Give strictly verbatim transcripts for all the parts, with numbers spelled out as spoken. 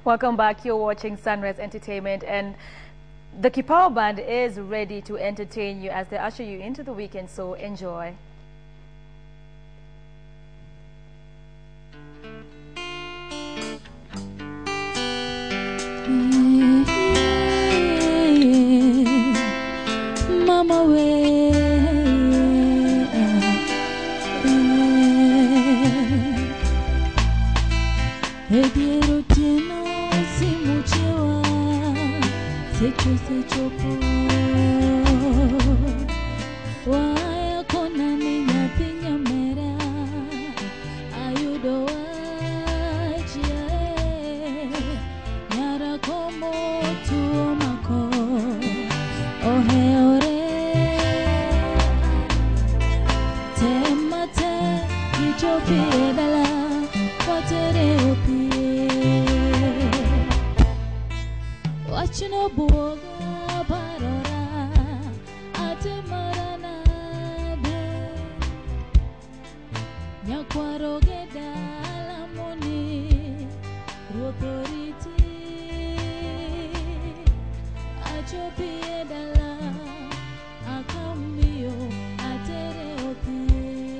Welcome back. You're watching Sunrise Entertainment, and the Kipawa Band is ready to entertain you as they usher you into the weekend, so enjoy. Mama we Ediero tino simuchewa Secho secho po Waya kona ninya tinya mera Ayudo wajia Nyara komo tuo mako Ohe ore Temate Ichopi edala Watere opi Wachino buoga barora Ate marana be Nyakwaro geda lamoni Rotoriti Achopi edala Akamio atere opi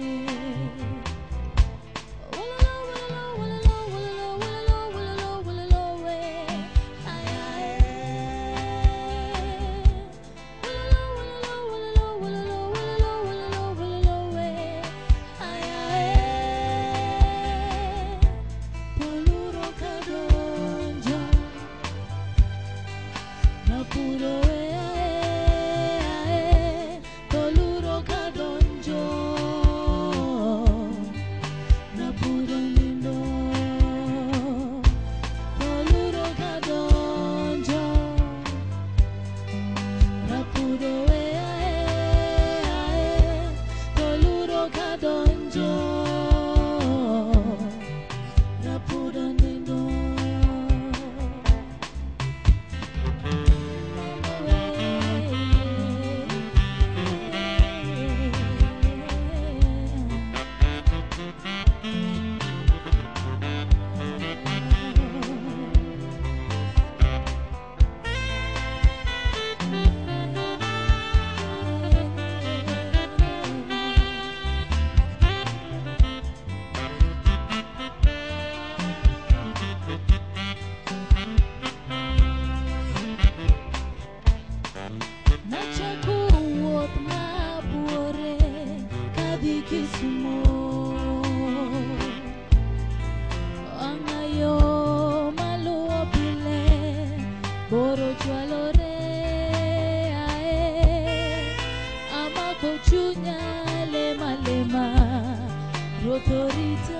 Rotorita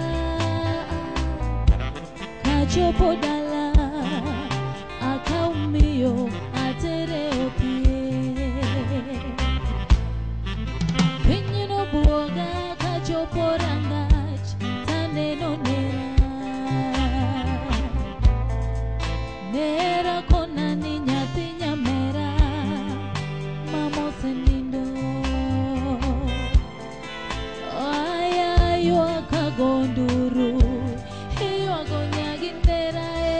Kachopo dala Akaumio atere opie Pinyino buoga Kachopo rangach Tane no nera Nera kona ninya tinya mera Mamo senindo Gonduru, hiyo agonyagindera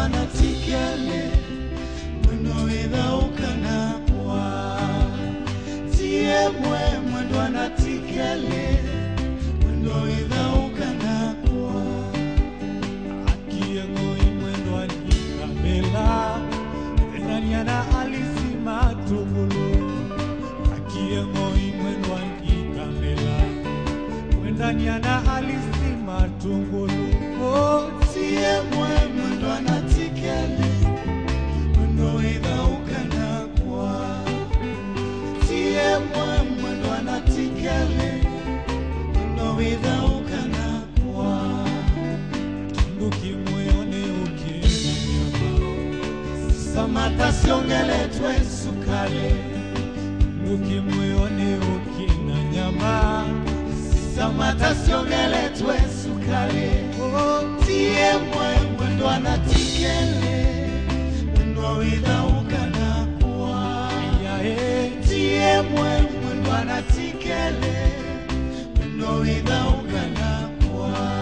anatikele mwendo idhaukana kwa tie mwe mwendo anatikele mwendo idhaukana kwa akiengo mwendo anikamela enaniana alisima tumulo akiengo mwendo anikamela enaniana alisima tumulo oh tie mwe mwendo anatikele mwendo idhaukana kwa tie mwe mwendo anatikele mwendo idhaukana kwa tunduki moyoni ukinyama samata siongele twe sukale tunduki moyoni ukina nyama samata siongele twe sukale oh tie mwe mwendo anatikele mwendo idhaukana kwa tie mwe mwendo anatikele mwendo idhaukana kwa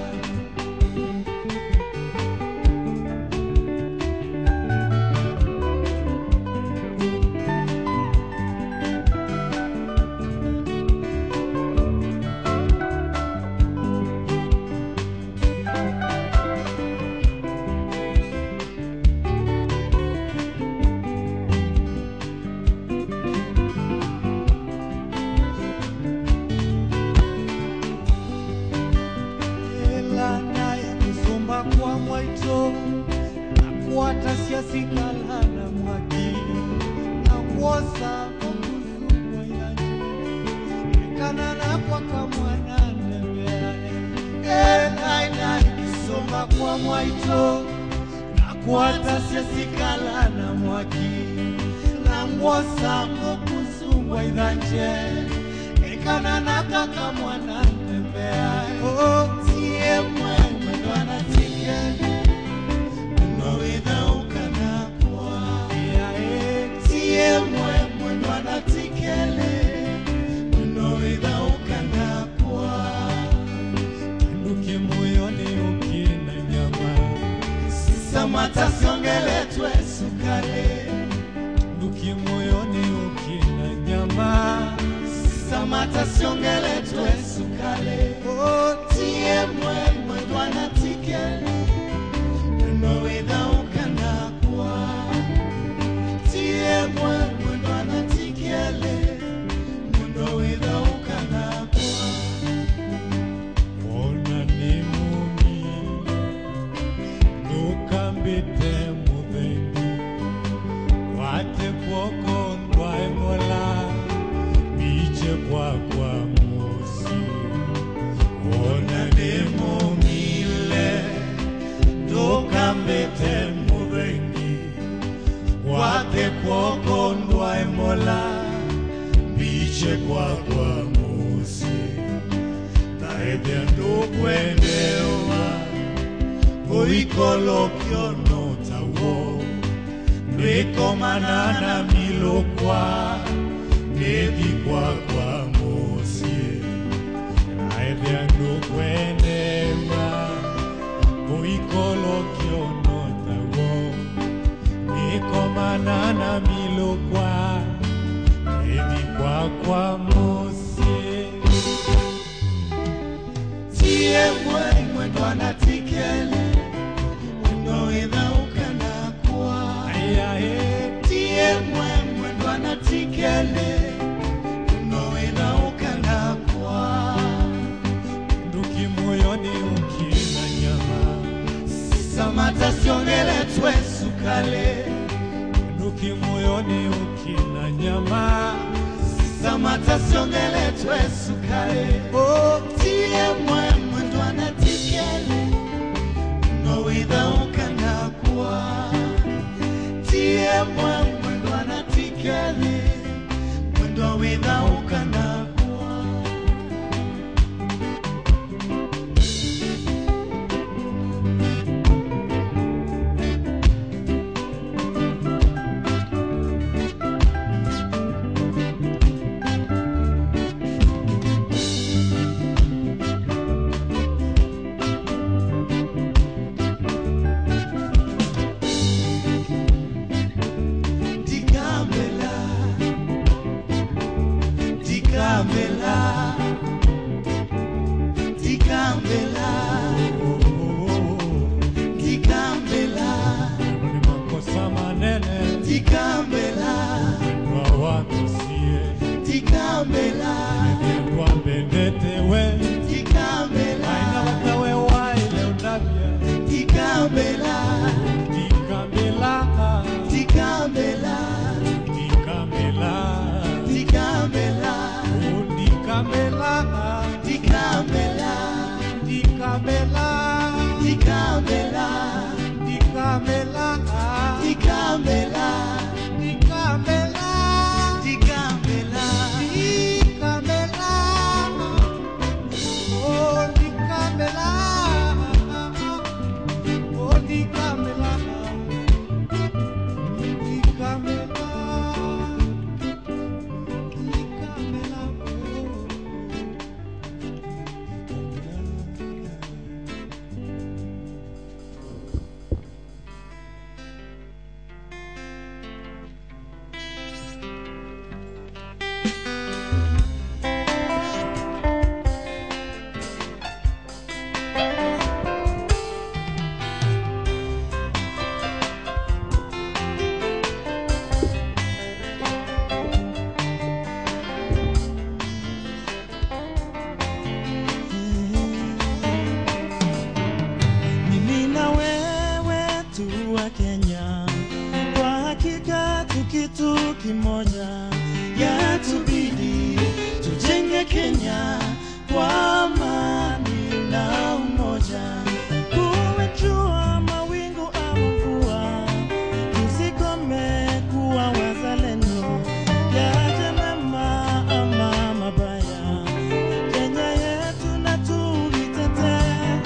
kwa mwaito nakuata siasikala na mwaki nakuosa kukusugwa yaji kanana kwa kamwana nembea enai nai kisoma kwa mwaito nakuata siasikala na mwaki nakuosa kukusugwa yaji kanana kwa kamwana nembea oh tie mwe mwendo anatikele mwendo idhaukana kwa tie mwe mwendo anatikele mwendo idhaukana kwa tunduki moyoni ukina nyama samata siongele twe sukale tunduki moyoni ukina nyama samata siongele twe sukale oh tie mwe mwendo anatikele mwendo idhaukana kwa tie mwe mwendo anatikele mwendo idhaukana kwa ona ni mumi nukambite mubengi wate kwoko ndwae mola biche kwa kwa mosi ona nemo mile dokambete mubengi wate kwoko ndwae mola biche kwa kwa mosi taedya ndokwendewa oikolokyo notawo nwekomanana milokwa nedi kwa kwa mosi naedya ndokwendewa oikolokyo notawo nwekomanana milokwa nedi kwa kwa mosi tie mwe mwendo anatikele mwendo idhaukana kwa tie mwe mwendo anatikele mwendo idhaukana kwa nduki moyoni ukina nyama samata siongele twe sukale nduki moyoni ukina nyama samata siongele twe sukale oh tie mwe mwendo anatikele mwendo idhaukana kwa tie mwe mwendo anatikele mwendo idhaukana kwa Dikambela, Dikambela, Dikambela, Dikambela, Dikambela, Dikambela, Dikambela, Dikambela, Dikambela, Dikambela, Dikambela, Dikambela, Dikambela, Dikambela, oh Dikambela, oh Dikambela, Dikambela, Dikambela, Kenya, kwa hakika tukitu kimoja, yatubidi tujenge Kenya kwa amani na umoja. Kuwe jua mawingu ama mvua, tusikome kuwa wazalendo, yaje mema ama mabaya, Kenya yetu na tuitetee.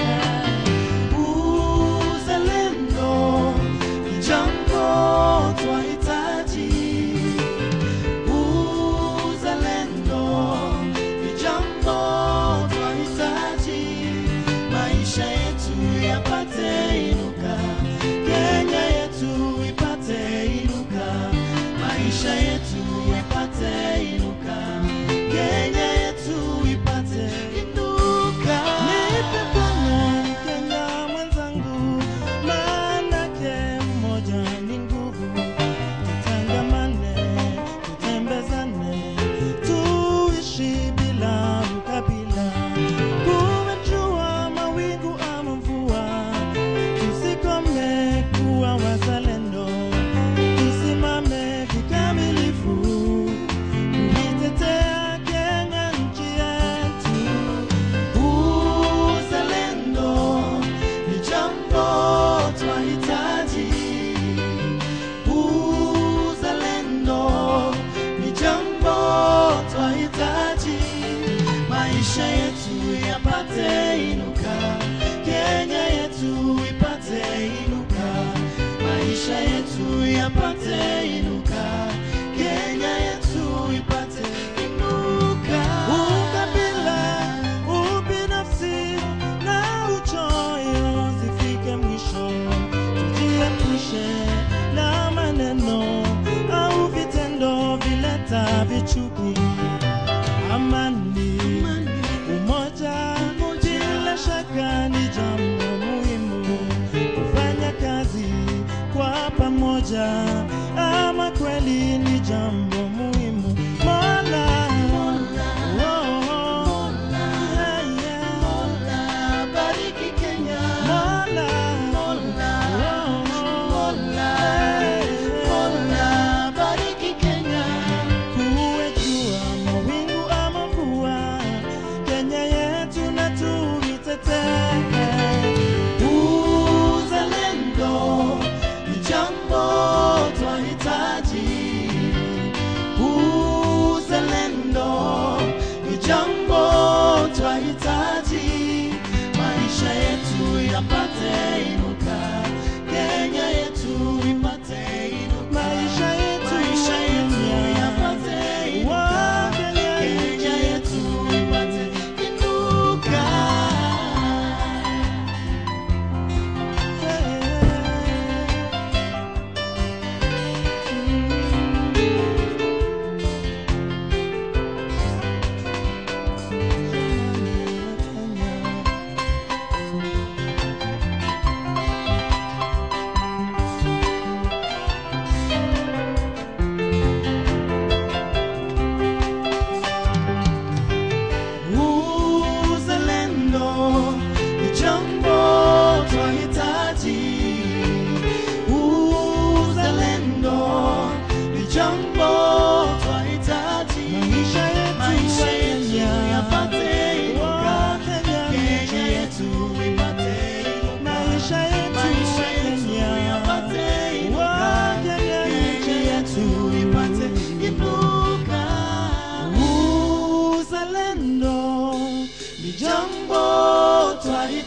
Amani, umoja, bila shaka ni jambo muhimu. Kufanya kazi kwa pamoja, ama kweli ni jambo muhimu. Mola, Mola, Mola, Mola, bariki Kenya. Mola, Mola, Mola, Mola, bariki Kenya. Kuwe jua mawingu ama mvua, Kenya yetu na tuitetee. Uzalendo ni jambo twahitaji,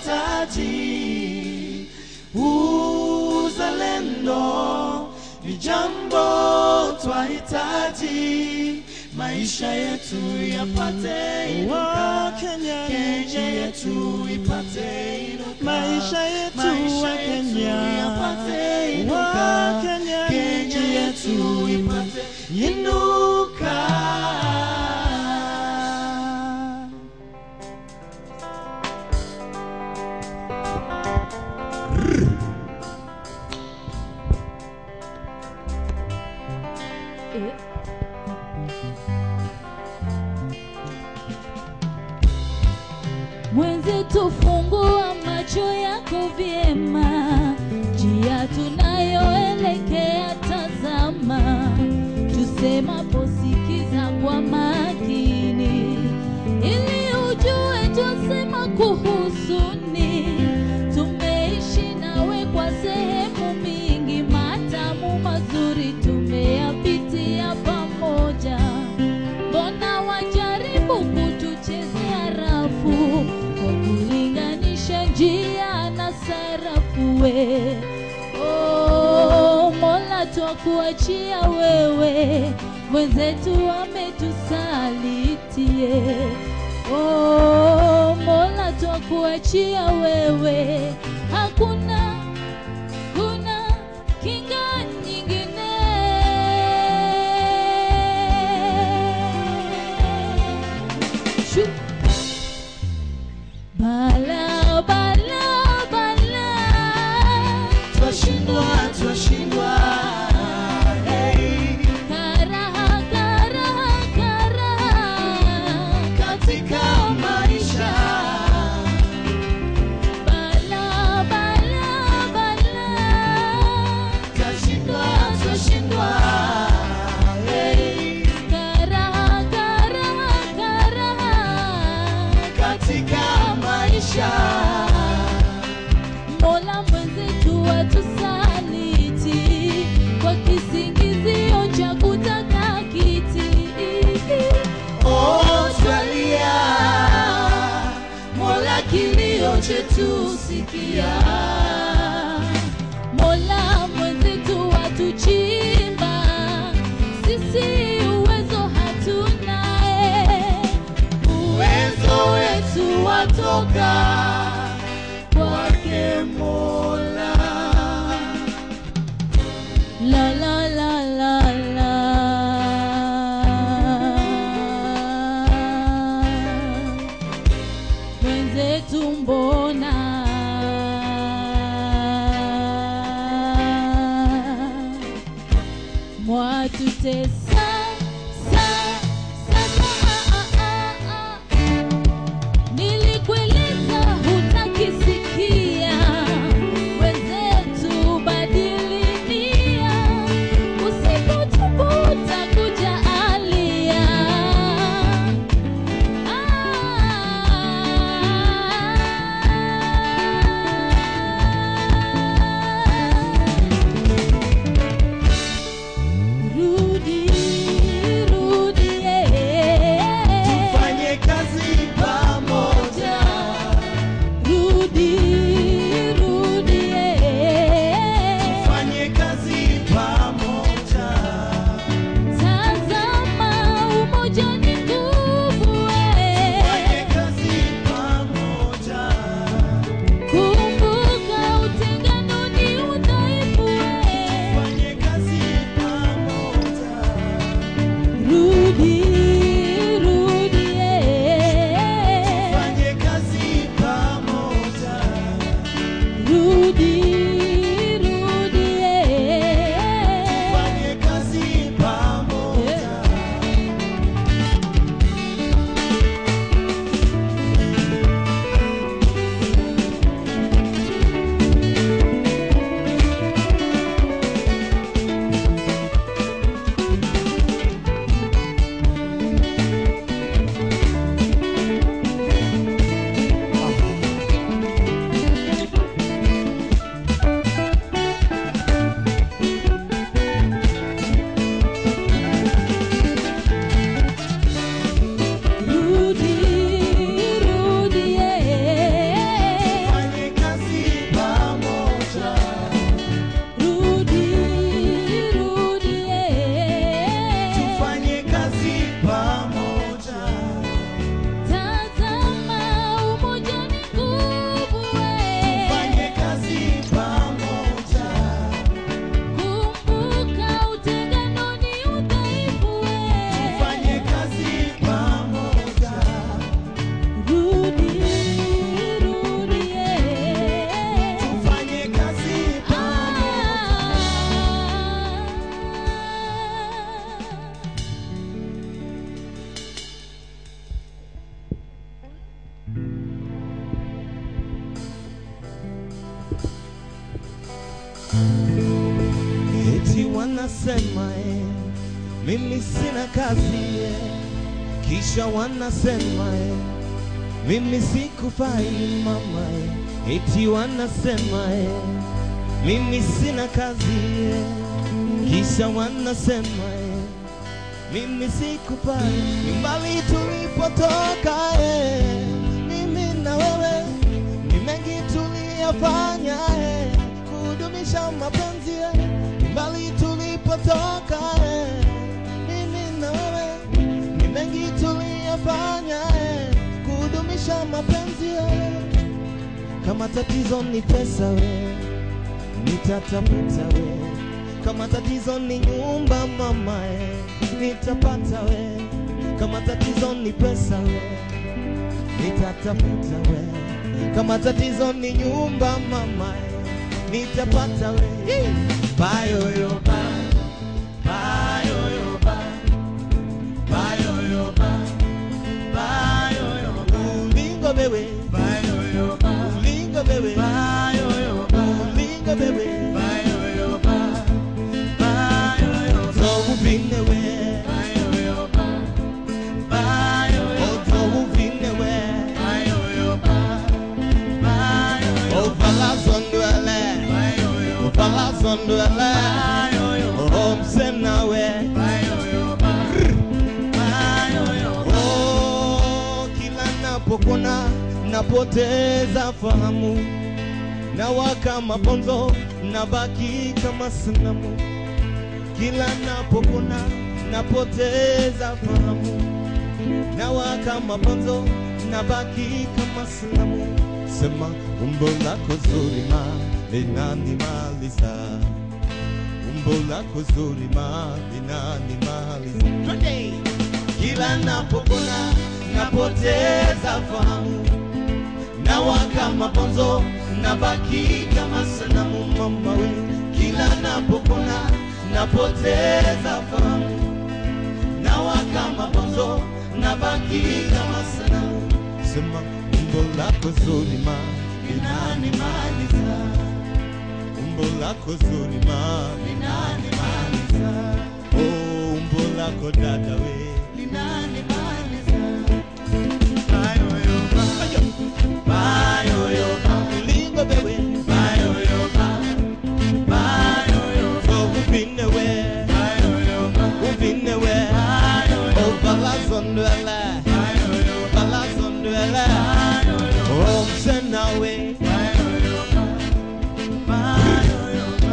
twahitaji uzalendo, ni jambo twahitaji maisha yetu yapate inuka, Kenya, Kenya yetu ipate inuka, maisha yetu wa Kenya yapate inuka, Kenya, Kenya yetu ipate inuka. Mwenzetu, fungua macho yako vyema, njia tunayoelekea tazama, tusemapo sikiza kwa makini, ili ujue twasema kuhusuni. Tumeishi nawe kwa sehemu mingi, matamu mazuri tumeyapitia pamoja. Mbona wajaribu kutuchezea rafu kwa kulinganisha njia na sarafu we? Oh, Mola twakuachia wewe, mwenzetu ametusalitie. Oh, Mola twakuachia wewe, hakuna kuna kinga nyingine. Shoo. Bala, bala, bala, Twashindwa, twashindwa, hey, karaha, karaha, karaha katika maisha. Bala, bala, bala, Twashindwa, twashindwa, hey, karaha, karaha, karaha katika maisha. Mola mwenzetu atusaliti kwa kisingizio cha kutaka kiti. Oh, twalia, Mola kilio chetu sikia. Mola mwenzetu atuchimba, sisi uwezo hatunae. Uwezo wetu watoka kwake Mola. La la la la la, mwenzetu mbona mwatutesa sa sana? Ah, ah, ah. Nilikueleza hutakisikia, mwenzetu badili nia, usipotubu utakuja alia. Rudi eti wanasema eh, mimi sina kazi eh, kisha wanasema eh, mimi sikufai mama eh, eti wanasema eh, mimi sina kazi eh, kisha wanasema eh, mimi sikufai. Mbali tulipotoka eh, mimi na wewe ni mengi tuliyofanya eh, kudumisha mapenzi eh, mbali tulipotoka eh, mimi na wewe ni mengi tuliyofanya eh, kudumisha mapenzi eh. Kama tatizo ni pesa we, nitatafuta we. Kama tatizo ni nyumba mama eh, nitapata we. Kama tatizo ni pesa we, nitatafuta we. Kama tatizo ni nyumba mama eh, nitapata we. Bayo yo ba, bayo yo ba, bayo yo ba, bayo yo ba. Ulingo bebe, bayo yo ba, ulingo bebe, bayo yo ba, ulingo bebe, bayo yo ba, bayo yo ba. So uvine we, bayo yo ba, bayo yo ba. So uvine we, bayo yo ba, bayo yo ba. Oh balazondwele, bayo yo ba, balazondwele, bayo yo ba. Oh msena we, bayo yo ba, bayo yo ba. Oh kila napokona napoteza fahamu, na waka maponzo nabaki kama sanamu. Kila napokona napoteza fahamu, na waka maponzo nabaki kama sanamu. Sema umbo lako zuri ma linanimaliza, umbo lako zuri ma linanimaliza. Twende! Kila napokona napoteza fahamu, na waka maponzo nabaki kama sanamu mama we. Kila napokona napoteza fahamu, na waka maponzo nabaki kama sanamu. Sema umbo lako zuri ma linanimaliza, umbo lako zuri ma linanimaliza. Oh umbo lako dada we linanimaliza. Bayo yo ba, bayo yo ba, ulingo bebe, bayo yo ba, bayo yo ba. So uvine we, bayo yo ba, uvine we, bayo yo ba. Oh balazondwele, bayo yo ba, balazondwele, bayo yo ba. Oh msena we, bayo yo ba, bayo yo ba.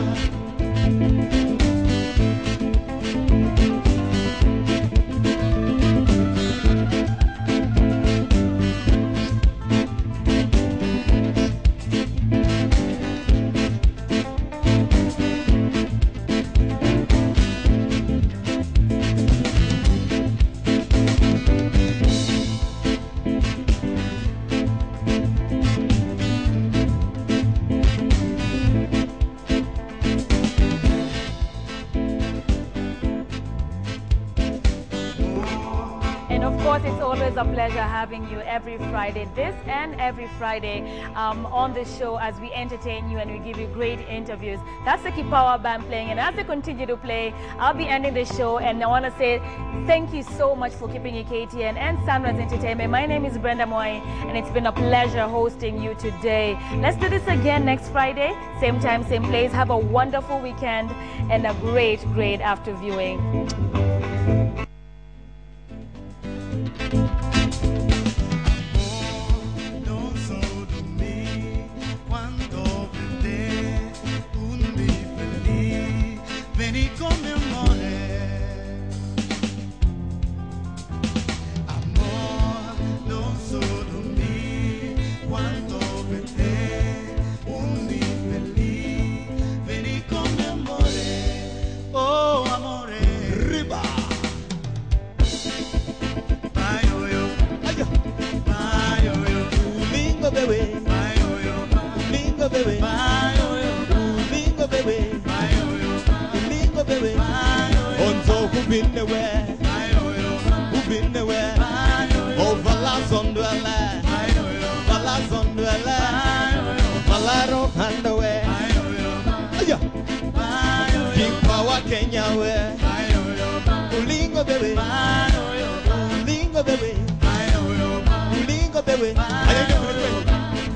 It's always a pleasure having you every Friday, this and every Friday um, on the show as we entertain you and we give you great interviews. That's the Kipawa Band playing, and as they continue to play, I'll be ending the show, and I want to say thank you so much for keeping it K T N and Sunrise Entertainment. My name is Brenda Moy, and it's been a pleasure hosting you today. Let's do this again next Friday, same time, same place. Have a wonderful weekend and a great, great after viewing. Oh amore, riba. wa Kenya we. Ulingo bebe. Ulingo bebe. Ulingo bebe. Ayo bebe.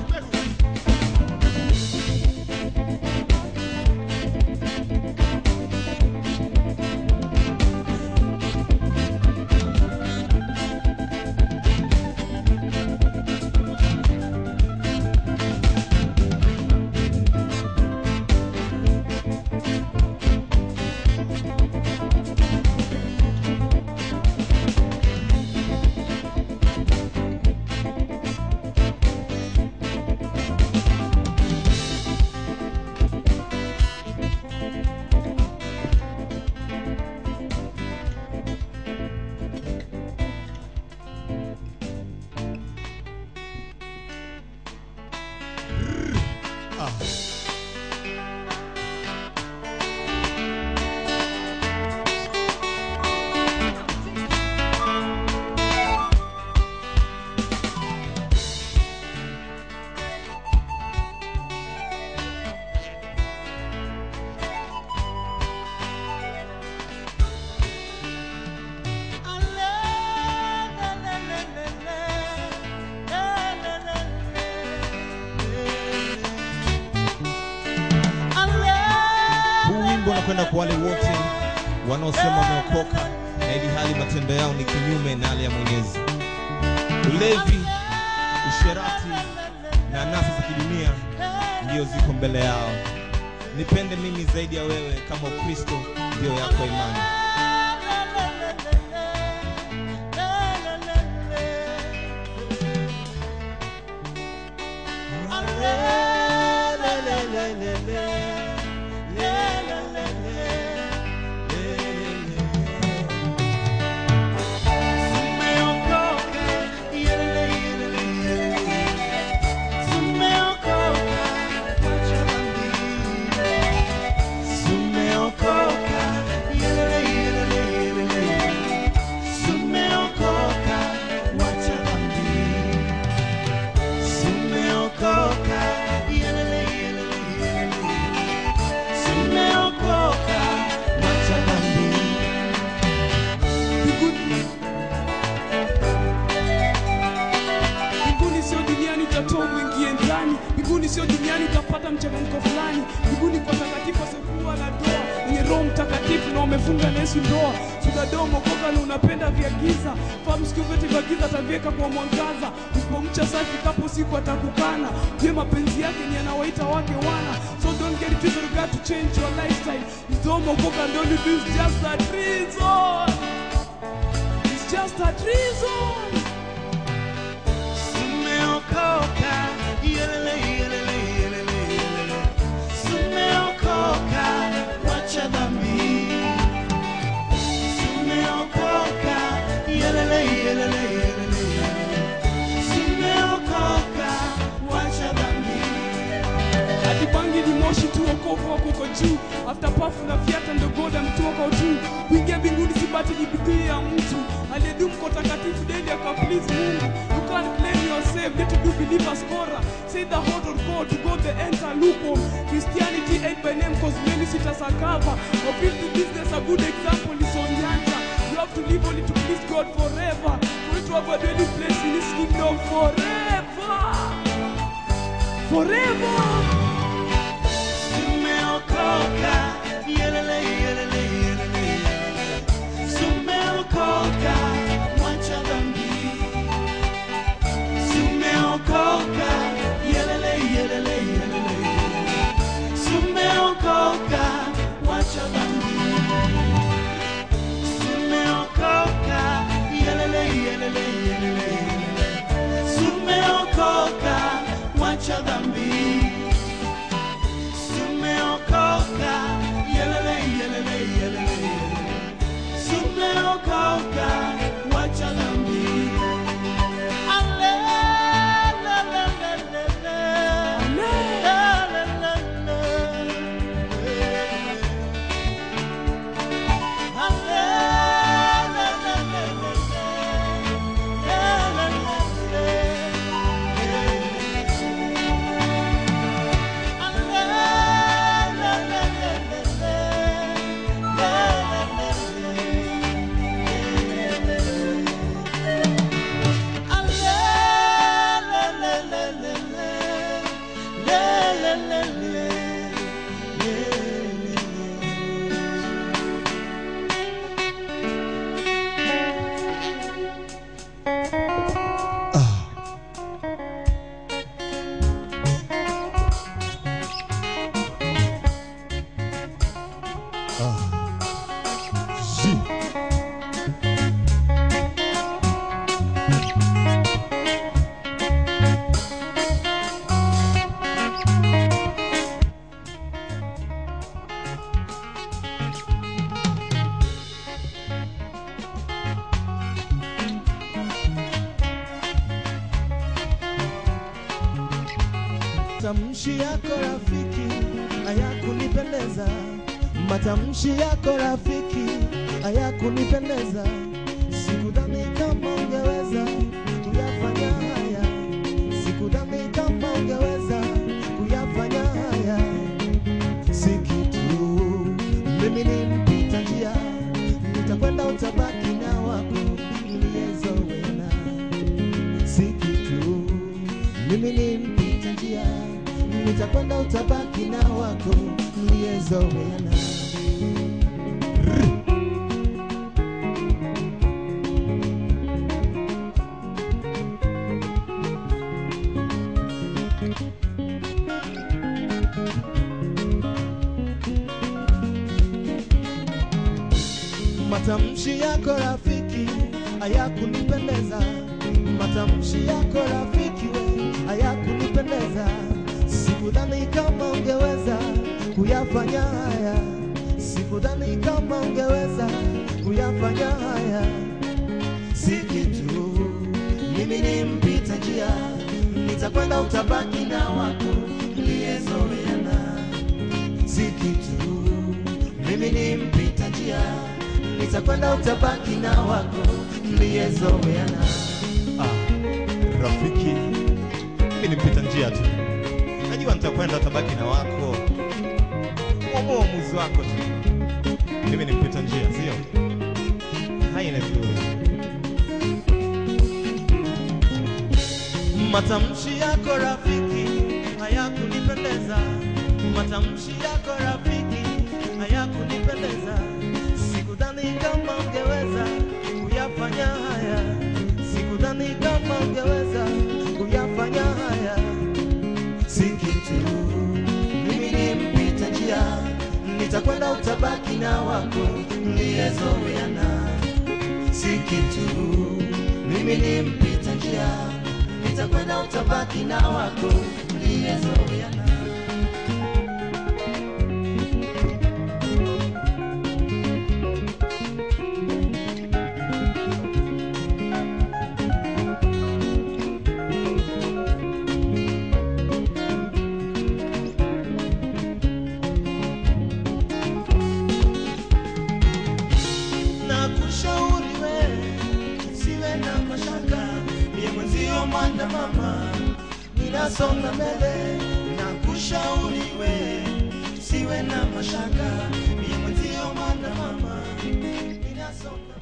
Kwenda kwa wale wote wanaosema wameokoka na ili hali matendo yao ni kinyume na yale ya Mwenyezi. Ulevi, usherati na anasa za kidunia ndio ziko mbele yao. Nipende mimi zaidi ya wewe kama Ukristo ndio yako imani. Sio duniani utapata mchanganyiko fulani. Mbinguni kwa takatifu asiyekuwa na doa, mwenye Roho Mtakatifu na umefunga na Yesu ndoa. Sudadomo koka na unapenda vya giza, fahamu siku vyote vya giza ataviweka kwa mwangaza. Usipomcha safi kapo siku atakukana. Je, mapenzi yake ni anawaita wake wana. So don't get it twisted, you got to change your lifestyle. Sudadomo koka and all you do is just a treason. It's just a treason. Sumeokoka, yelele yelele yelele yelele. Sumeokoka, wacha dhambi. Sumeokoka, yelele yelele yelele yelele. Sumeokoka, wacha dhambi. Ati bangi ni moshi tu, wokovu wako uko juu. After pafu na fiata ndo God ametoka juu. Kuingia mbinguni si bahati, ni bidii ya mtu aliyedumu kwa takatifu daily akaplease Mungu. You can't claim yourself, need to do believers chorus. Say the heart of God to go the enter lukewarm. Christianity ain't by name cause many sit as a cover. Or fifty business, a good example is Onyanja. You have to live only to please God forever. For it to have a daily place in His kingdom forever. Forever. Sumeokoka, yelele yelele yelele yelele. Sumeokoka, wacha dhambi. Sumeokoka, yelele yelele yelele yelele. Sumeokoka, wacha dhambi. Sumeokoka, yelele yelele yelele yelele. Sumeokoka, wacha dhambi. Matamshi yako rafiki hayakunipendeza, matamshi yako rafiki hayakunipendeza. Sikudhani kama ungeweza kuyafanya haya, sikudhani kama ungeweza kuyafanya haya. Si kitu, mimi ni mpita njia, nitakwenda utabaki na wako niliyezoea. Si kitu, mimi ni mpita njia, nitakwenda utabaki na wako niliyezoea. Matamshi yako rafiki hayakunipendeza, matamshi yako rafiki we hayakunipendeza. Sikudhani kama ungeweza kuyafanya haya, sikudhani kama ungeweza kuyafanya haya. Si kitu, mimi ni mpita njia, nitakwenda utabaki na wako niliyezoeana. Si kitu, mimi ni mpita njia, nitakwenda utabaki na wako niliyezoeana. Ah, rafiki, mimi ni mpita njia tu. Najua nitakwenda utabaki na wako. Uamua uamuzi wako tu. Mimi ni mpita njia, sio? Haina vizuri. Matamshi yako rafiki hayakunipendeza, matamshi yako rafiki hayakunipendeza. Sikudhani kama ungeweza kuyafanya haya, sikudhani kama ungeweza kuyafanya haya. Si kitu, mimi ni mpita njia, nitakwenda utabaki na wako niliyezoeana. Si kitu, mimi ni mpita njia, nitakwenda utabaki na wako niliyezoeana. Nakushauri we siwe na mashaka, mie mwenzio mwana mama ninasonga mbele. Nakushauri we siwe na mashaka, mie mwenzio mwana mama ninasonga mbele.